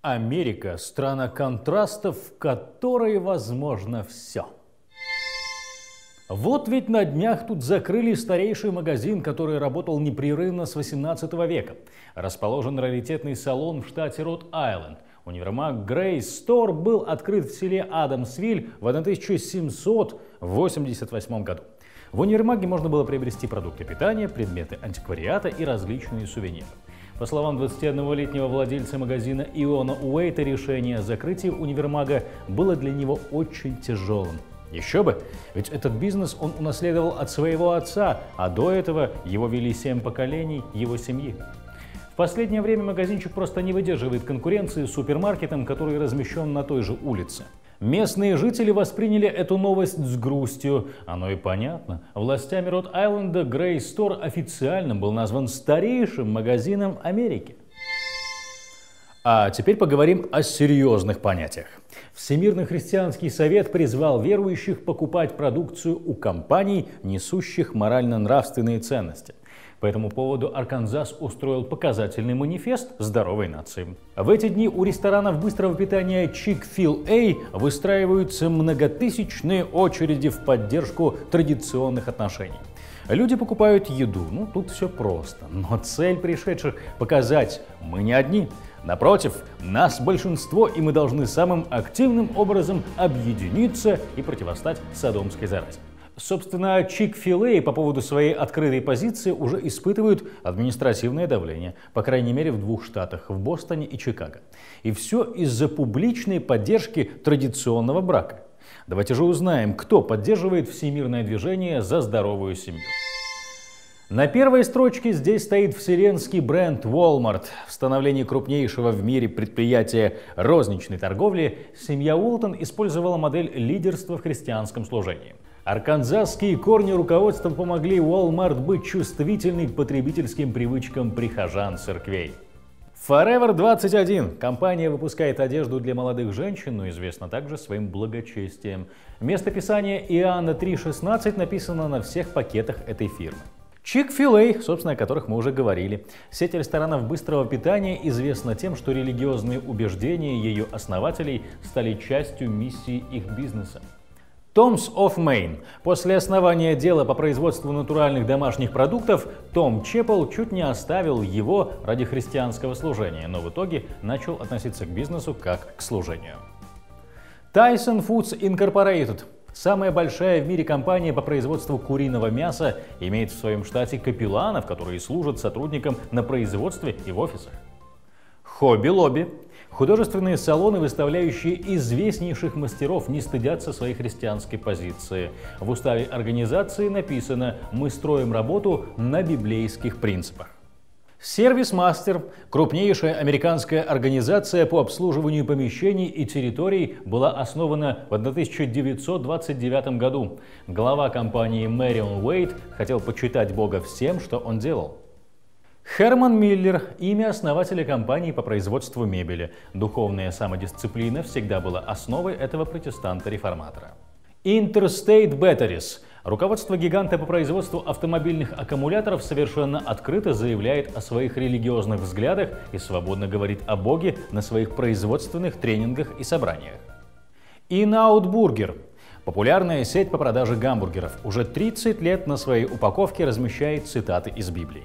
Америка – страна контрастов, в которой возможно все. Вот ведь на днях тут закрыли старейший магазин, который работал непрерывно с 18 века. Расположен раритетный салон в штате Род-Айленд. Универмаг Грейс Стор был открыт в селе Адамсвиль в 1788 году. В универмаге можно было приобрести продукты питания, предметы антиквариата и различные сувениры. По словам 21-летнего владельца магазина Иона Уэйта, решение о закрытии универмага было для него очень тяжелым. Еще бы, ведь этот бизнес он унаследовал от своего отца, а до этого его вели 7 поколений его семьи. В последнее время магазинчик просто не выдерживает конкуренции с супермаркетом, который размещен на той же улице. Местные жители восприняли эту новость с грустью. Оно и понятно. Властями Род-Айленда Грейс Стор официально был назван старейшим магазином Америки. А теперь поговорим о серьезных понятиях. Всемирный христианский совет призвал верующих покупать продукцию у компаний, несущих морально-нравственные ценности. По этому поводу Арканзас устроил показательный манифест здоровой нации. В эти дни у ресторанов быстрого питания Chick-fil-A выстраиваются многотысячные очереди в поддержку традиционных отношений. Люди покупают еду, тут все просто, но цель пришедших – показать, мы не одни. Напротив, нас большинство, и мы должны самым активным образом объединиться и противостать содомской заразе. Собственно, Chick-fil-A по поводу своей открытой позиции уже испытывают административное давление, по крайней мере в 2 штатах – в Бостоне и Чикаго. И все из-за публичной поддержки традиционного брака. Давайте же узнаем, кто поддерживает всемирное движение за здоровую семью. На первой строчке здесь стоит вселенский бренд Walmart. В становлении крупнейшего в мире предприятия розничной торговли семья Уолтон использовала модель лидерства в христианском служении. Арканзасские корни руководства помогли Walmart быть чувствительной к потребительским привычкам прихожан церквей. Forever 21. Компания выпускает одежду для молодых женщин, но известна также своим благочестием. Местописание Иоанна 3,16 написано на всех пакетах этой фирмы. Chick-fil-A, собственно, о которых мы уже говорили. Сеть ресторанов быстрого питания известна тем, что религиозные убеждения ее основателей стали частью миссии их бизнеса. Tom's of Maine. После основания дела по производству натуральных домашних продуктов, Том Чеппел чуть не оставил его ради христианского служения, но в итоге начал относиться к бизнесу как к служению. Tyson Foods Incorporated. Самая большая в мире компания по производству куриного мяса имеет в своем штате капелланов, которые служат сотрудникам на производстве и в офисах. Hobby Lobby. Художественные салоны, выставляющие известнейших мастеров, не стыдятся своей христианской позиции. В уставе организации написано «Мы строим работу на библейских принципах». ServiceMaster, крупнейшая американская организация по обслуживанию помещений и территорий, была основана в 1929 году. Глава компании Мэрион Уэйт хотел почитать Бога всем, что он делал. Херман Миллер – имя основателя компании по производству мебели. Духовная самодисциплина всегда была основой этого протестанта-реформатора. Interstate Batteries – руководство гиганта по производству автомобильных аккумуляторов совершенно открыто заявляет о своих религиозных взглядах и свободно говорит о Боге на своих производственных тренингах и собраниях. In-N-Out Burger – популярная сеть по продаже гамбургеров, уже 30 лет на своей упаковке размещает цитаты из Библии.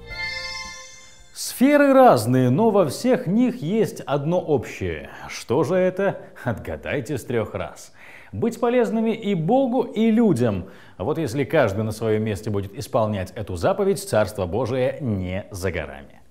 Сферы разные, но во всех них есть одно общее. Что же это? Отгадайте с 3 раз. Быть полезными и Богу, и людям. Вот если каждый на своем месте будет исполнять эту заповедь, Царство Божие не за горами.